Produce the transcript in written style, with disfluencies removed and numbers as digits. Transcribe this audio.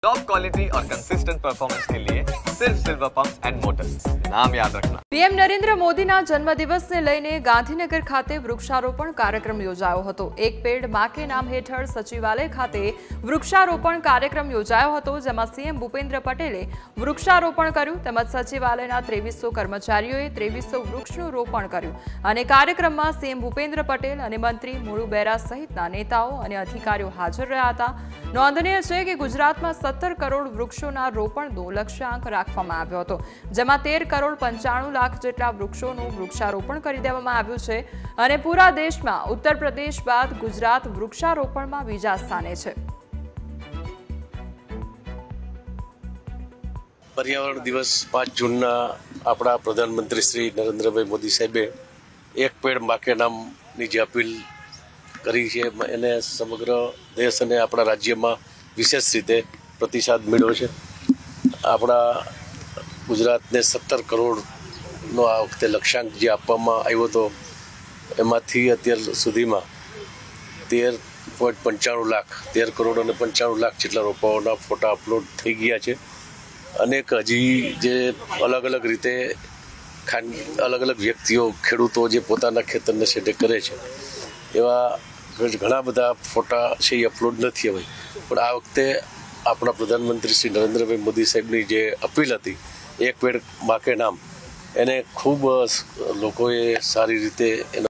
Top quality और consistent performance के लिए सिर्फ सिल्वर पंप्स एंड मोटर्स, नाम याद रखना। पीएम नरेंद्र मोदीના જન્મદિવસને લઈને ગાંધીનગર ખાતે વૃક્ષારોપણ કાર્યક્રમ યોજાયો હતો। એક પેડ માં કે નામ હેઠળ સચિવાલય ખાતે વૃક્ષારોપણ કાર્યક્રમ યોજાયો હતો, જેમાં સીએમ ભૂપેન્દ્ર પટેલે વૃક્ષારોપણ કર્યું તેમજ સચિવાલયના 2300 કર્મચારીઓએ 2300 વૃક્ષનું રોપણ કર્યું અને કાર્યક્રમમાં સીએમ ભૂપેન્દ્ર પટેલ અને મંત્રી મુળુ બેરા સહિતના નેતાઓ અને અધિકારીઓ હાજર રહ્યા હતા। નોંધનીય છે કે ગુજરાતમાં 17 કરોડ વૃક્ષોના રોપણનો લક્ષ્યાંક રાખવામાં આવ્યો હતો, જેમાં 13 કરોડ 95 લાખ જેટલા વૃક્ષોનું વૃક્ષારોપણ કરી દેવામાં આવ્યું છે અને પૂરા દેશમાં ઉત્તર પ્રદેશ બાદ ગુજરાત વૃક્ષારોપણમાં બીજા સ્થાને છે। पर्यावरण दिवस 5 जून अपना प्रधानमंत्री श्री नरेंद्रभाई मोदी साहेबे एक पेड़ माँ के नाम की अपील करी है, एने समग्र देश और अपना राज्य में विशेष रीते प्रतिसाद मिलो है। अपना गुजरात ने 17 करोड़ नो आ वखते लक्ष्यांक जे आपवामां आव्यो तो एमांथी अत्यार सुधीमां 13.95 लाख 13 करोड़ और 95 लाख जेटला रोपाओना फोटा अपलोड थई गया है। अनेक हजी जे अलग अलग रीते अलग अलग व्यक्तिओ खेडूतो जे पोताना खेतरने शेडे करे छे एवा घणा बधा फोटा छे अपलोड नहीं हवे, पण आ वखते अपना प्रधानमंत्री श्री नरेंद्रभाई मोदी साहेबनी जे अपील हती एक पेड़ माँ के नाम एने खूब लोकोए सारी रीते